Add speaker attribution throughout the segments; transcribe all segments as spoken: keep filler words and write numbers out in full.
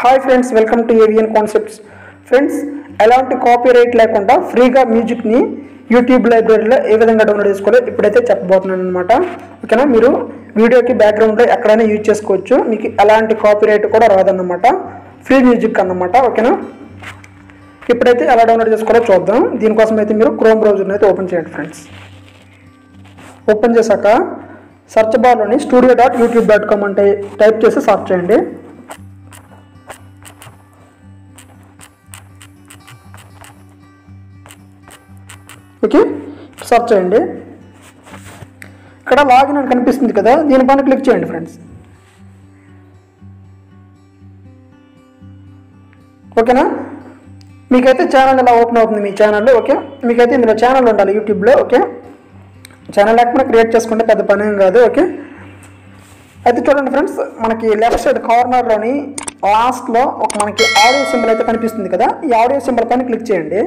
Speaker 1: Hi friends, welcome to Avian Concepts. Friends, ఎలాంటి copyright లేకుండా ఫ్రీగా మ్యూజిక్ని యూట్యూబ్ లైబ్రరీలో ఏ విధంగా డౌన్లోడ్ చేసుకోవాలో ఇప్పుడైతే చెప్పబోతున్నాను అనమాట. ఓకేనా, మీరు వీడియోకి బ్యాక్గ్రౌండ్లో ఎక్కడైనా యూజ్ చేసుకోవచ్చు, మీకు ఎలాంటి కాపీరైట్ కూడా రాదన్నమాట. ఫ్రీ మ్యూజిక్ అన్నమాట. ఓకేనా, ఇప్పుడైతే ఎలా డౌన్లోడ్ చేసుకోవాలో చూద్దాం. దీనికోసం అయితే మీరు క్రోమ్ బ్రౌజర్ని అయితే ఓపెన్ చేయండి ఫ్రెండ్స్. ఓపెన్ చేశాక సర్చ్ బార్లోని studio dot YouTube dot com అంటే టైప్ చేసి సర్చ్ చేయండి. ఓకే, సర్చ్ చేయండి. ఇక్కడ లాగిన్ అని కనిపిస్తుంది కదా, దీనిపైన క్లిక్ చేయండి ఫ్రెండ్స్. ఓకేనా, మీకైతే ఛానల్ ఇలా ఓపెన్ అవుతుంది మీ ఛానల్లో. ఓకే, మీకైతే ఇందులో ఛానల్ ఉండాలి యూట్యూబ్లో. ఓకే, ఛానల్ లేకపోతే క్రియేట్ చేసుకుంటే పెద్ద పని ఏం కాదు. ఓకే, అయితే చూడండి ఫ్రెండ్స్, మనకి లెఫ్ట్ సైడ్ కార్నర్లోని లాస్ట్లో ఒక మనకి ఆడియో సింబల్ అయితే కనిపిస్తుంది కదా, ఈ ఆడియో సింబల్ పైన క్లిక్ చేయండి.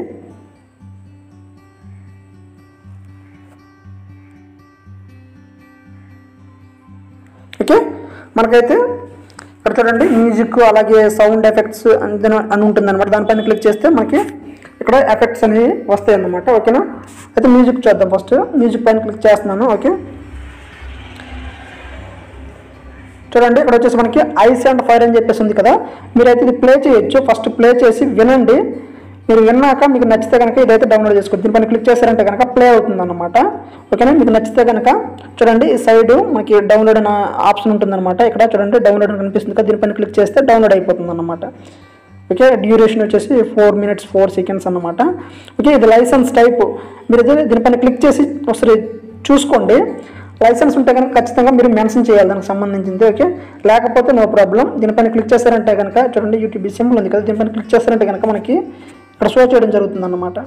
Speaker 1: ఓకే, మనకైతే ఇక్కడ చూడండి మ్యూజిక్ అలాగే సౌండ్ ఎఫెక్ట్స్ అని అని ఉంటుంది అనమాట. దానిపైన క్లిక్ చేస్తే మనకి ఇక్కడ ఎఫెక్ట్స్ అనేవి వస్తాయి అన్నమాట. ఓకేనా, అయితే మ్యూజిక్ చూద్దాం. ఫస్ట్ మ్యూజిక్ పైన క్లిక్ చేస్తున్నాను. ఓకే, చూడండి ఇక్కడ వచ్చేసి మనకి ఐస్ అండ్ ఫైర్ అని చెప్పేసి ఉంది కదా, మీరైతే ఇది ప్లే చేయొచ్చు. ఫస్ట్ ప్లే చేసి వినండి. మీరు విన్నాక మీకు నచ్చితే కనుక ఇదైతే డౌన్లోడ్ చేసుకోవచ్చు. దీనిపైన క్లిక్ చేశారంటే కనుక ప్లే అవుతుంది అన్నమాట. ఓకేనా, మీకు నచ్చితే కనుక చూడండి ఈ సైడ్ మనకి డౌన్లోడ్ అనే ఆప్షన్ ఉంటుందన్నమాట. ఇక్కడ చూడండి డౌన్లోడ్ అని కనిపిస్తుంది కదా, దీనిపైన క్లిక్ చేస్తే డౌన్లోడ్ అయిపోతుంది అన్నమాట. ఓకే, డ్యూరేషన్ వచ్చేసి ఫోర్ మినిట్స్ ఫోర్ సెకండ్స్ అన్నమాట. ఓకే, ఇది లైసెన్స్ టైప్. మీరు దీనిపైన క్లిక్ చేసి ఒకసారి చూసుకోండి. లైసెన్స్ ఉంటే కనుక ఖచ్చితంగా మీరు మెన్షన్ చేయాలి దానికి సంబంధించింది. ఓకే, లేకపోతే నో ప్రాబ్లం. దీనిపైన క్లిక్ చేశారంటే కనుక చూడండి యూట్యూబ్ సింబల్ ఉంది కదా, దీనిపైన క్లిక్ చేశారంటే కనుక మనకి ఇక్కడ షో చేయడం జరుగుతుంది అన్నమాట.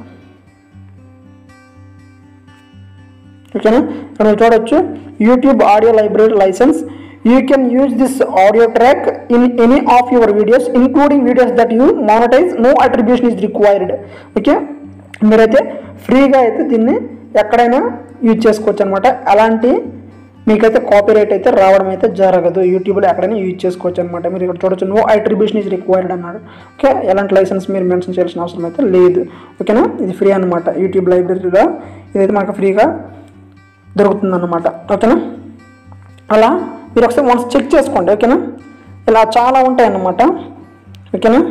Speaker 1: ఓకేనా, ఇక్కడ మీరు చూడొచ్చు YouTube audio library licence. You can use this audio track in any of your videos including videos that you monetize, no attribution is required. Okay, మీరైతే ఫ్రీగా అయితే దీన్ని ఎక్కడైనా యూజ్ చేసుకోవచ్చు అనమాట. అలాంటి మీకైతే కాపీరైట్ అయితే రావడం అయితే జరగదు. యూట్యూబ్లో ఎక్కడైనా యూజ్ చేసుకోవచ్చు అనమాట. మీరు ఇక్కడ చూడొచ్చు నో అట్రిబ్యూషన్ ఈజ్ రిక్వైర్డ్ అన్నాడు. ఓకే, ఎలాంటి లైసెన్స్ మీరు మెన్షన్ చేయాల్సిన అవసరం అయితే లేదు. ఓకేనా, ఇది ఫ్రీ అనమాట. యూట్యూబ్ లైబ్రరీలో ఇదైతే మనకు ఫ్రీగా దొరుకుతుంది అన్నమాట. ఓకేనా, అలా మీరు ఒకసారి వన్స్ చెక్ చేసుకోండి. ఓకేనా, ఇలా చాలా ఉంటాయి అన్నమాట. ఓకేనా,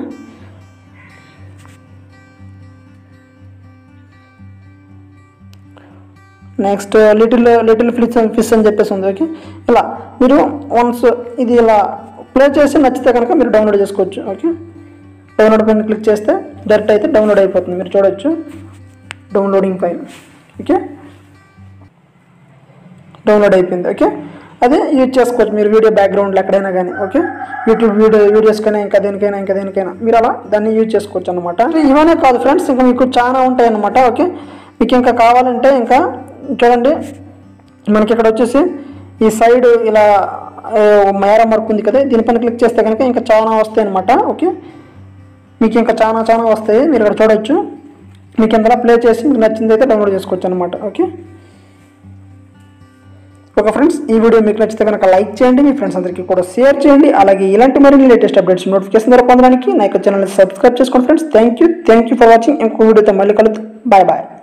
Speaker 1: next little little fish fish అని చెప్పేసి ఉంది. ఓకే, ఇలా మీరు వన్స్ ఇది ఇలా ప్లే చేసి నచ్చితే కనుక మీరు డౌన్లోడ్ చేసుకోవచ్చు. ఓకే, డౌన్లోడ్ పైన క్లిక్ చేస్తే డైరెక్ట్ అయితే డౌన్లోడ్ అయిపోతుంది. మీరు చూడొచ్చు డౌన్లోడింగ్ ఫైల్. ఓకే, డౌన్లోడ్ అయిపోయింది. ఓకే, అదే యూజ్ చేసుకోవచ్చు మీరు వీడియో బ్యాక్గ్రౌండ్లో ఎక్కడైనా కానీ. ఓకే, యూట్యూబ్ వీడియో వీడియోస్కైనా ఇంకా దేనికైనా ఇంకా దేనికైనా మీరు అలా దాన్ని యూజ్ చేసుకోవచ్చు అనమాట. ఇవన్నీ కాదు ఫ్రెండ్స్, ఇంకా మీకు చాలా ఉంటాయి అన్నమాట. ఓకే, మీకు ఇంకా కావాలంటే ఇంకా చూడండి మనకి ఇక్కడ వచ్చేసి ఈ సైడ్ ఇలా మేర మార్క్ ఉంది కదా, దీనిపైన క్లిక్ చేస్తే కనుక ఇంకా చాలా వస్తాయి అనమాట. ఓకే, మీకు ఇంకా చాలా చాలా వస్తాయి. మీరు ఇక్కడ చూడవచ్చు. మీకు ఇంతలా ప్లే చేసి మీకు నచ్చింది అయితే డౌన్లోడ్ చేసుకోవచ్చు అనమాట. ఓకే, ఓకే ఫ్రెండ్స్, ఈ వీడియో మీకు నచ్చితే కనుక లైక్ చేయండి, మీ ఫ్రెండ్స్ అందరికీ కూడా షేర్ చేయండి. అలాగే ఇలాంటి మరిన్ని లేటెస్ట్ అప్డేట్స్ నోటిఫికేషన్ ద్వారా పొందడానికి నా యొక్క ఛానల్ని సబ్స్క్రైబ్ చేసుకోండి friends. Thank you thank you for watching. ఇంకో వీడియోతో మళ్ళీ కలుద్దాం. Bye bye.